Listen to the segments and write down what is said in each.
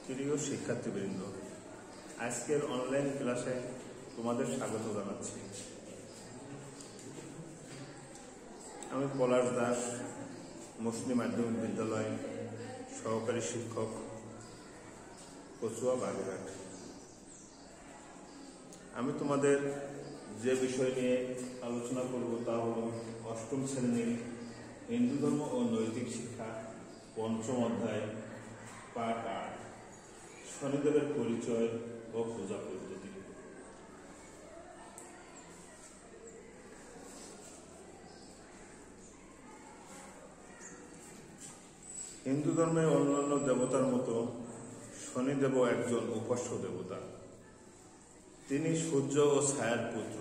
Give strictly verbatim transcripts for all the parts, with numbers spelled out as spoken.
প্রিয় শিক্ষার্থীবৃন্দ, আজকের অনলাইন ক্লাসে তোমাদের স্বাগত জানাচ্ছি। আমি পলাশ দাস, মুসলিম মাধ্যমিক বিদ্যালয় সহকারী শিক্ষক, কচুয়া, বাগেরহাট। আমি তোমাদের যে বিষয় নিয়ে আলোচনা করব তা হল অষ্টম শ্রেণীর হিন্দু ধর্ম ও নৈতিক শিক্ষা, পঞ্চম অধ্যায়, পাঠ আট, শনিদেবের পরিচয় ও পূজা পদ্ধতি। হিন্দু ধর্মে অন্যান্য দেবতার মতো শনিদেবও একজন উপাস্য দেবতা। তিনি সূর্য ও ছায়ার পুত্র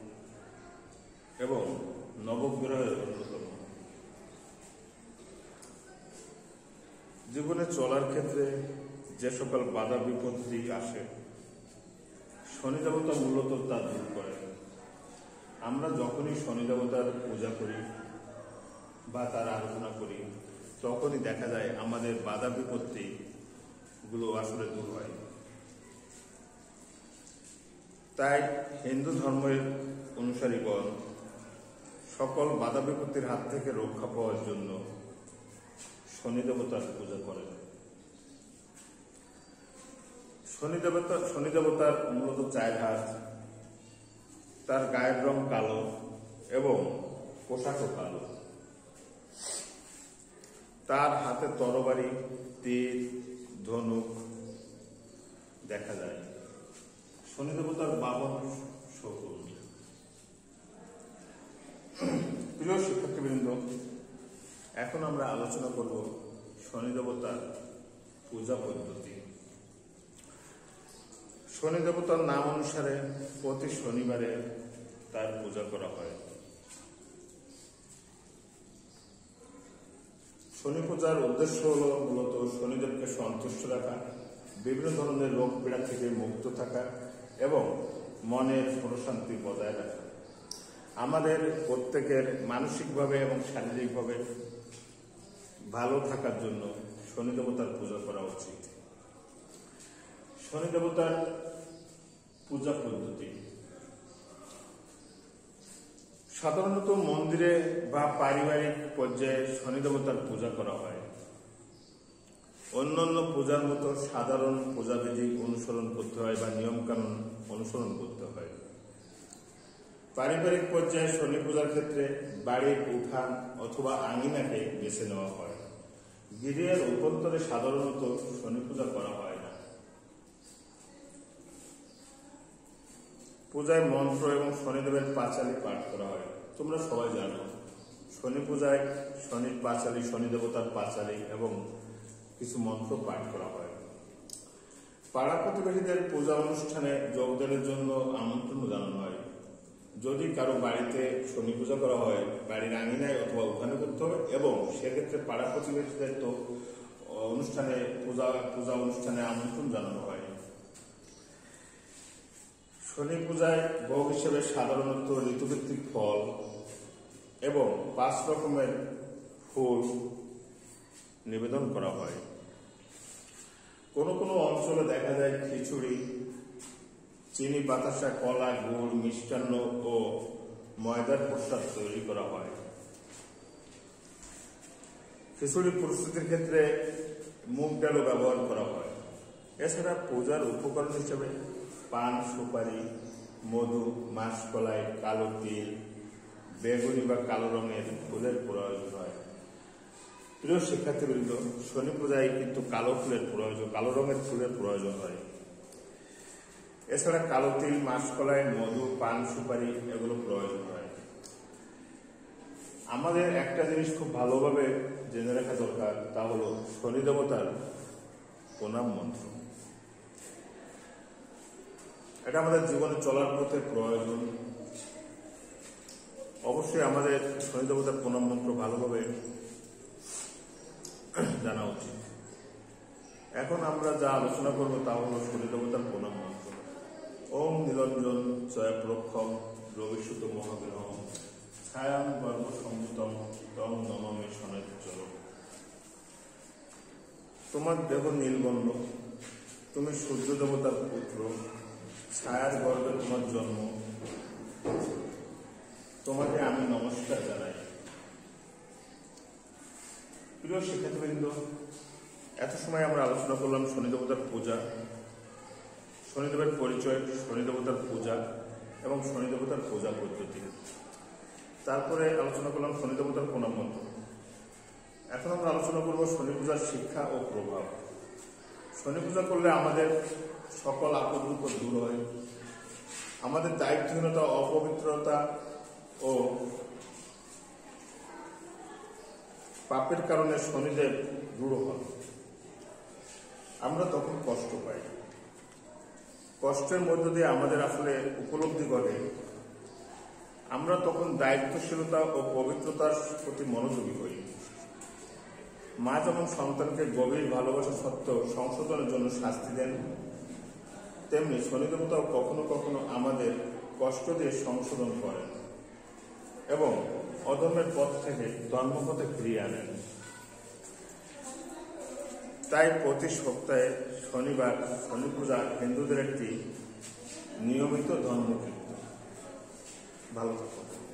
এবং নবগ্রহের অন্যতম। জীবনে চলার ক্ষেত্রে যে সকল বাধা বিপত্তি আসে, শনি দেবতা মূলত তা দূর করে। আমরা যখনই শনি দেবতার পূজা করি বা তার আরাধনা করি, তখনই দেখা যায় আমাদের বাধা বিপত্তি গুলো আসলে দূর হয়। তাই হিন্দু ধর্মের অনুসারীগণ সকল বাধা বিপত্তির হাত থেকে রক্ষা পাওয়ার জন্য শনি দেবতার পূজা করেন। শনি দেবতা শনি দেবতার মূলত চার হাত, তার গায়ের রং কালো এবং পোশাকও কালো। তার হাতে তরবারি, তীর, ধনুক দেখা যায়। শনি দেবতার বাহন শকুন। প্রিয় শিক্ষার্থীবৃন্দ, এখন আমরা আলোচনা করব শনি দেবতার পূজা পদ্ধতি। শনি দেবতার নাম অনুসারে প্রতি শনিবারে তার পূজা করা হয়। শনি পূজার উদ্দেশ্য হল মূলত শনিদেবকে সন্তুষ্ট রাখা, বিভিন্ন ধরনের রোগ পীড়া থেকে মুক্ত থাকা এবং মনের প্রশান্তি বজায় রাখা। আমাদের প্রত্যেকের মানসিকভাবে এবং শারীরিকভাবে ভালো থাকার জন্য শনি দেবতার পূজা করা উচিত। শনি দেবতার পূজা পদ্ধতি সাধারণত মন্দিরে বা পারিবারিক পর্যায়ে শনি দেবতার পূজা করা হয়। অন্যান্য পূজার মতো সাধারণ পূজাবিধি অনুসরণ করতে হয় বা নিয়মকানুন অনুসরণ করতে হয়। পারিবারিক পর্যায়ে শনি পূজার ক্ষেত্রে বাড়ির উঠান অথবা আঙিনাকে বেছে নেওয়া হয়। গৃহের অভ্যন্তরে সাধারণত শনি পূজা করা হয় না। পূজায় মন্ত্র এবং শনিদেবের পাঁচালী পাঠ করা হয়। তোমরা সবাই জানো, শনি পূজায় শনির পাঁচালী, শনি দেবতার পাঁচালী এবং কিছু মন্ত্র পাঠ করা হয়। পাড়া প্রতিবেশীদের পূজা অনুষ্ঠানে যোগদানের জন্য আমন্ত্রণ জানানো হয়। যদি কারো বাড়িতে শনি পূজা করা হয়, বাড়ির আঙিনায় অথবা উঠানে করতে হবে এবং সেক্ষেত্রে পাড়া প্রতিবেশীদের তো অনুষ্ঠানে পূজা পূজা অনুষ্ঠানে আমন্ত্রণ জানানো হয়। শনি পূজায় ভোগ হিসেবে সাধারণত ঋতুভিত্তিক ফল এবং পাঁচ রকমের ফুল নিবেদন করা হয়। কোন কোন অঞ্চলে দেখা যায় খিচুড়ি, চিনি, বাতাসা, কলা, গুড়, মিষ্টান্ন ও ময়দার প্রসাদ তৈরি করা হয়। খিচুড়ি প্রস্তুতির ক্ষেত্রে মুগ ডালও ব্যবহার করা হয়। এছাড়া পূজার উপকরণ হিসেবে পান, সুপারি, মধু, মাসকলাই, কালো তিল, বেগুনি বা কালো রঙের ফুলের প্রয়োজন হয়। প্রিয় শিক্ষার্থীবৃন্দ, শনি পূজায় কিন্তু কালো ফুলের প্রয়োজন কালো রঙের ফুলের প্রয়োজন হয়। এছাড়া কালো তিল, মাসকলাই, মধু, পান, সুপারি এগুলো প্রয়োজন হয়। আমাদের একটা জিনিস খুব ভালোভাবে জেনে রাখা দরকার, তা হলো শনি দেবতার প্রণাম মন্ত্র। এটা আমাদের জীবনে চলার পথে প্রয়োজন। অবশ্যই আমাদের শনি দেবতার প্রণাম মন্ত্র ভালোভাবে জানা উচিত। এখন আমরা যা আলোচনা করব তা হল শনি দেবতার প্রণাম মন্ত্র। ওম নীলঞ্জন জয়প্রক্ষম রবিসুত মহাগ্রহ ছায়াম গর্ভ সম্ভূতম তম নমামি শনৈশ্চর। তোমার দেহ নীলবর্ণ, তুমি সূর্য দেবতার পুত্র, ছায়ার গর্ভে তোমার জন্ম, তোমাকে আমি নমস্কার জানাই। প্রিয় শিক্ষার্থীবৃন্দ, এত সময় আমরা আলোচনা করলাম শনি দেবতার পূজা, শনিদেবের পরিচয়, শনি দেবতার পূজা এবং শনি দেবতার পূজা পদ্ধতি। তারপরে আলোচনা করলাম শনি দেবতার প্রণাম মন্ত্র। এখন আমরা আলোচনা করব শনি পূজার শিক্ষা ও প্রভাব। শনি পূজা করলে আমাদের সকল আপদ বিপদ দূর হয়, আমাদের দায়িত্বহীনতা, অপবিত্রতা ও পাপের কারণে শনিদেব দূর হন। আমরা তখন কষ্ট পাই, কষ্টের মধ্য দিয়ে আমাদের আসলে উপলব্ধি ঘটে, আমরা তখন দায়িত্বশীলতা ও পবিত্রতার প্রতি মনোযোগী হই। মা যেমন সন্তানকে গভীর ভালোবাসা সত্ত্বেও সংশোধনের জন্য শাস্তি দেন, তেমনি শনি দেবতাও কখনো কখনো আমাদের কষ্ট দিয়ে সংশোধন করেন এবং অধর্মের পথ থেকে ধর্মপথে ফিরিয়ে আনেন। তাই প্রতি সপ্তাহে শনিবার শনি পূজা হিন্দুদের একটি নিয়মিত ধর্মকীর্তন। ভালো থাকুন।